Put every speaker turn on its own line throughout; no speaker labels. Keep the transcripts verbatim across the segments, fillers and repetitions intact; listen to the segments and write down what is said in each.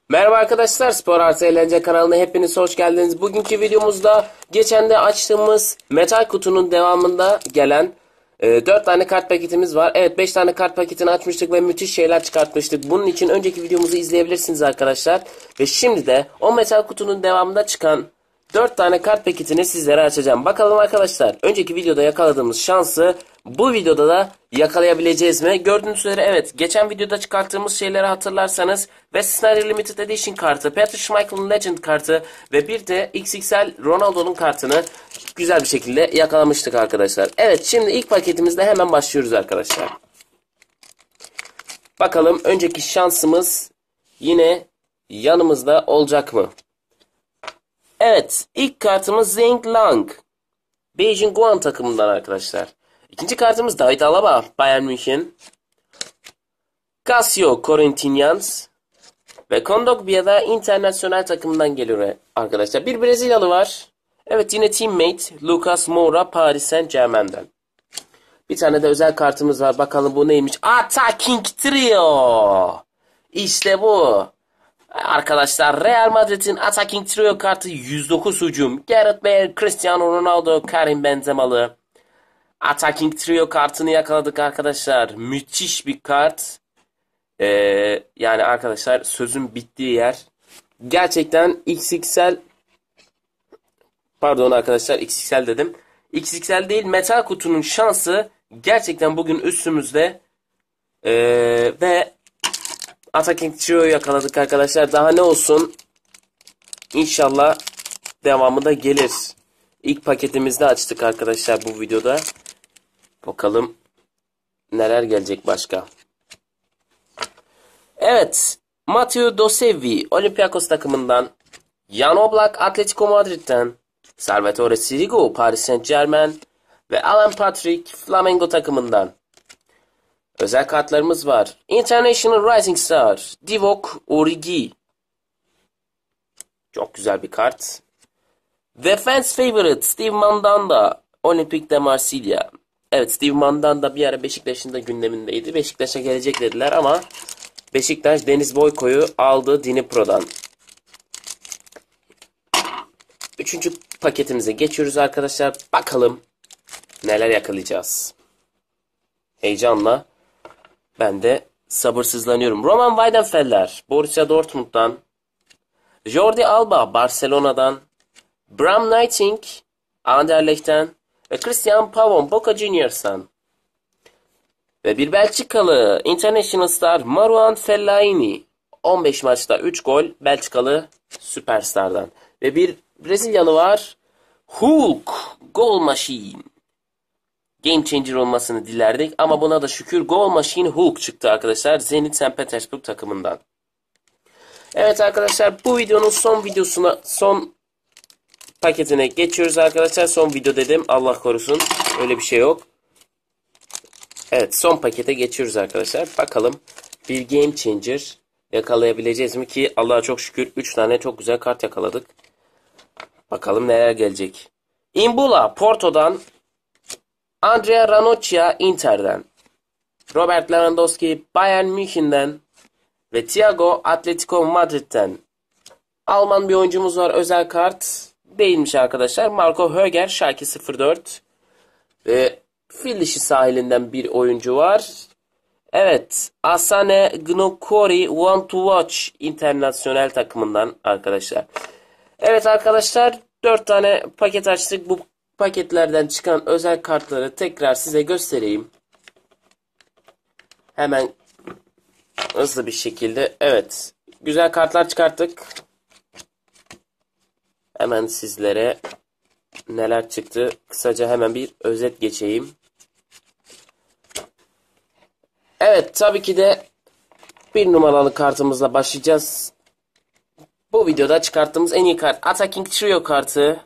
Merhaba arkadaşlar, Spor Artı Eğlence kanalına hepiniz hoş geldiniz. Bugünkü videomuzda geçen de açtığımız metal kutunun devamında gelen e, dört tane kart paketimiz var. Evet, beş tane kart paketini açmıştık ve müthiş şeyler çıkartmıştık. Bunun için önceki videomuzu izleyebilirsiniz arkadaşlar. Ve şimdi de o metal kutunun devamında çıkan dört tane kart paketini sizlere açacağım. Bakalım arkadaşlar, önceki videoda yakaladığımız şansı bu videoda da yakalayabileceğiz mi? Gördüğünüz üzere evet, geçen videoda çıkarttığımız şeyleri hatırlarsanız West Snyder Limited Edition kartı, Peter Schmeichel'ın Legend kartı ve bir de X X L Ronaldo'nun kartını güzel bir şekilde yakalamıştık arkadaşlar. Evet, şimdi ilk paketimizde hemen başlıyoruz arkadaşlar. Bakalım önceki şansımız yine yanımızda olacak mı? Evet, ilk kartımız Zheng Lang, Beijing Guan takımından arkadaşlar. İkinci kartımız David Alaba, Bayern München. Casio, Corinthians. Ve Kondogbia da internasyonel takımından geliyor arkadaşlar. Bir Brezilyalı var. Evet, yine teammate Lucas Moura, Paris Saint-Germain'den. Bir tane de özel kartımız var. Bakalım bu neymiş? Attacking Trio. İşte bu. Arkadaşlar, Real Madrid'in Attacking Trio kartı yüz dokuz hücum. Gareth Bale, Cristiano Ronaldo, Karim Benzemalı. Attacking Trio kartını yakaladık arkadaşlar. Müthiş bir kart. Ee, yani arkadaşlar, sözün bittiği yer. Gerçekten X X L, pardon arkadaşlar, X X L dedim. X X L değil, metal kutunun şansı gerçekten bugün üstümüzde. Ee, ve Attacking Trio'yu yakaladık arkadaşlar. Daha ne olsun? İnşallah devamı da gelir. İlk paketimizde açtık arkadaşlar bu videoda. Bakalım neler gelecek başka. Evet, Matteo Dosevi Olympiakos takımından, Jan Oblak Atletico Madrid'den, Salvatore Sirigu Paris Saint-Germain ve Alan Patrick Flamengo takımından. Özel kartlarımız var. International Rising Star Divock Origi. Çok güzel bir kart. The Fans Favorite Steve Mandanda Olympique de Marsilya. Evet, Steve Mandanda bir ara Beşiktaş'ın da gündemindeydi. Beşiktaş'a gelecek dediler ama Beşiktaş Deniz Boyko'yu aldı Dnipro'dan. Üçüncü paketimize geçiyoruz arkadaşlar. Bakalım neler yakalayacağız. Heyecanla ben de sabırsızlanıyorum. Roman Weidenfeller Borussia Dortmund'dan, Jordi Alba Barcelona'dan, Bram Nighting Anderlecht'ten ve Christian Pavon Boca Juniors'tan. Ve bir Belçikalı International Star Marouane Fellaini, on beş maçta üç gol, Belçikalı Süperstar'dan. Ve bir Brezilyalı var, Hulk Goal Machine. Game Changer olmasını dilerdik ama buna da şükür Goal Machine Hulk çıktı arkadaşlar, Zenit Saint Petersburg takımından. Evet arkadaşlar, bu videonun son videosuna, son paketine geçiyoruz arkadaşlar. Son video dedim, Allah korusun, öyle bir şey yok. Evet, son pakete geçiyoruz arkadaşlar. Bakalım bir Game Changer yakalayabileceğiz mi ki Allah'a çok şükür üç tane çok güzel kart yakaladık. Bakalım neler gelecek. Imbula Porto'dan, Andrea Ranocchia Inter'den, Robert Lewandowski Bayern München'den ve Thiago Atletico Madrid'den. Alman bir oyuncumuz var, özel kart değilmiş arkadaşlar. Marco Höger Schalke sıfır dört ve Fil dişi sahilinden bir oyuncu var. Evet, Asane Gnokori Want to Watch internasyonel takımından arkadaşlar. Evet arkadaşlar, dört tane paket açtık. Bu paketlerden çıkan özel kartları tekrar size göstereyim. Hemen hızlı bir şekilde. Evet, güzel kartlar çıkarttık. Hemen sizlere neler çıktı kısaca hemen bir özet geçeyim. Evet, tabii ki de bir numaralı kartımızla başlayacağız. Bu videoda çıkarttığımız en iyi kart Attacking Trio kartı.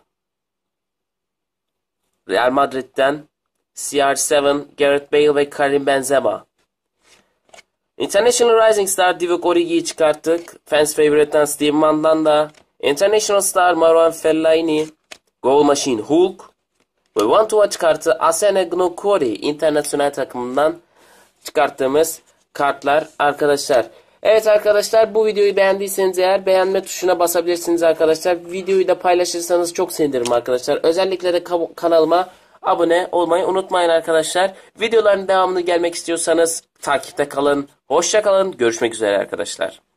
Real Madrid'den C R yedi, Gareth Bale ve Karim Benzema. International Rising Star Divock Origi'yi çıkarttık. Fans Favorite'den Steve Mandanda, International Star Marouane Fellaini, Goal Machine Hulk ve Want to Watch kartı Asane Gnokori internasyonel takımından çıkarttığımız kartlar arkadaşlar. Evet arkadaşlar, bu videoyu beğendiyseniz eğer beğenme tuşuna basabilirsiniz arkadaşlar. Videoyu da paylaşırsanız çok sevinirim arkadaşlar. Özellikle de kanalıma abone olmayı unutmayın arkadaşlar. Videoların devamını gelmek istiyorsanız takipte kalın. Hoşça kalın. Görüşmek üzere arkadaşlar.